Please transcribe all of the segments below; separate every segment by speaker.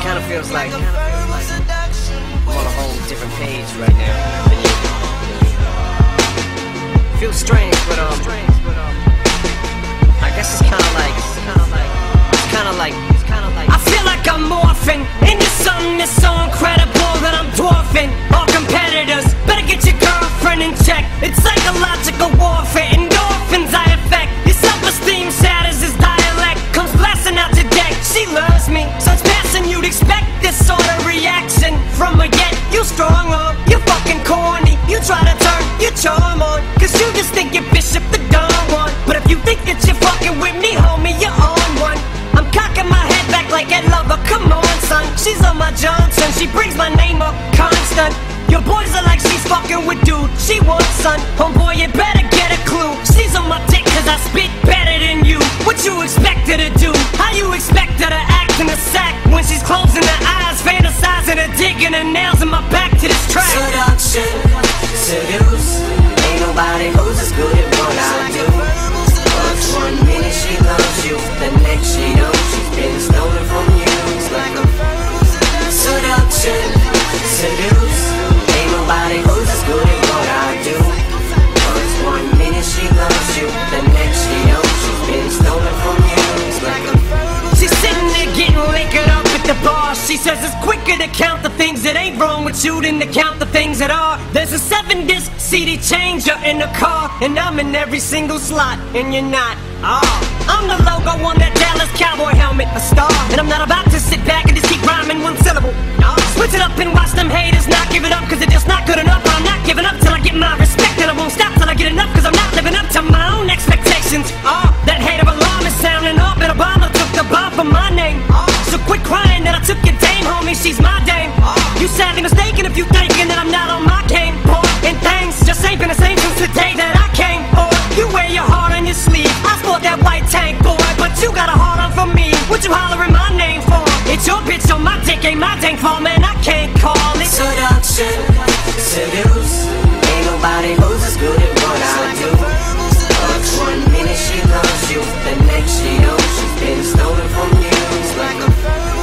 Speaker 1: Kinda feels like I'm on a whole different page right now. Feels strange, but I guess it's kinda like I feel like I'm morphing into something that's so incredible that I'm dwarfing all competitors. Better get your girlfriend in check. It's psychological warfare, endorphins I affect. Your self-esteem shatters his dialect, comes blasting out your deck. She loves me, such passion you'd expect this sort of reaction from her. Yet you strong on, you fucking corny. You try to turn your charm on, cause you just think you're Bishop the Don Juan. But if you think that you're fucking with me, homie, you're on one. I'm cocking my head back like Ed Lover, come on son. She's on my Johnson, she brings my name up constant. Your boys are like she's fucking with dude she wants, son. Homeboy, you better get a clue. She's on my dick cause I spit better than you. What you expect her to do? How you expect her to act in a sack when she's closing her eyes, fantasizing her digging her nails in my back to this track?
Speaker 2: Seduction, seduce. Ain't nobody who's as good at what I do. Cause 1 minute she loves you, the next she don't. She's been stolen from you. It's like a seduction, seduce. Ain't nobody who's as good at what I do. Cause 1 minute she loves you, the next she don't. She's been stolen from you. It's like a
Speaker 1: she's sitting there getting liquored up at the bar. She says it's quicker to count the things that ain't wrong with you than to count the things that are. There's a 7-disc CD changer in the car, and I'm in every single slot, and you're not. I'm the logo on that Dallas Cowboy helmet, a star. And I'm not about to sit back and just keep rhyming one syllable. Switch it up and watch them haters not give it up, cause they're just not good enough. I'm not giving up till I get my respect, and I won't stop till I get enough, cause I'm not living up to my own expectations. That hater alarm is sounding off, and Obama took the bomb for my name. So quit crying that I took your dame, homie, she's my dame. You sadly mistaken if you thinking that I'm not on my game, boy. And things just ain't been the same since the day that I came, boy. You wear your heart on your sleeve, I sport that white tank, boy, but you got a heart on for me. What you hollering my name for? It's your bitch on my dick, ain't my dang fault, man, I can't call it
Speaker 2: seduction, seduce. Ain't nobody who's as good at what I do. Cause 1 minute she loves you, the next she don't. She's been stolen from you. It's like a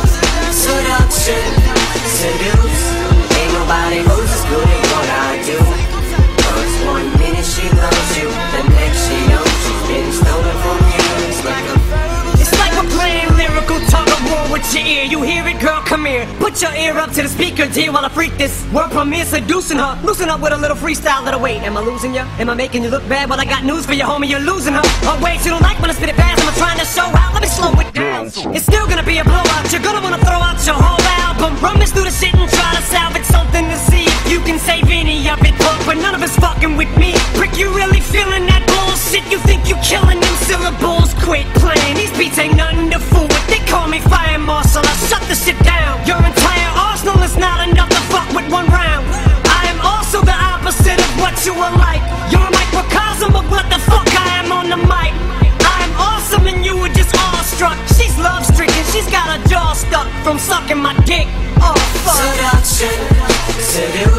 Speaker 2: seduction, seduce. Ain't nobody who's as good at what I do. Cause 1 minute she loves you, the next she don't. She's been stolen from you. It's like a
Speaker 1: we're playing lyrical tug of war with your ear. You hear it, girl, come here. Put your ear up to the speaker, dear, while I freak this world premiere, seducing her. Loosen up with a little freestyle, little wait. Am I losing ya? Am I making you look bad? Well, I got news for you, homie, you're losing her. Oh wait, you don't like when I spit it fast. I'm trying to show out, let me slow it down. It's still gonna be a blowout. You're gonna wanna throw out your whole album. Rummage through the shit and try to salvage something to see if you can save any of it, punk. But none of it's fucking with me. Prick, you really feeling that bullshit? You think you killing them syllables? Quit playing, these beats ain't nothing to fool with. They call me Fire Marshal, I shut the shit down. Your entire arsenal is not enough to fuck with one round. I am also the opposite of what you are like. You're a microcosm of what the fuck I am on the mic. I am awesome and you were just awestruck. She's love-stricken, she's got her jaw stuck from sucking my dick. Oh fuck.
Speaker 2: seduction, seduce.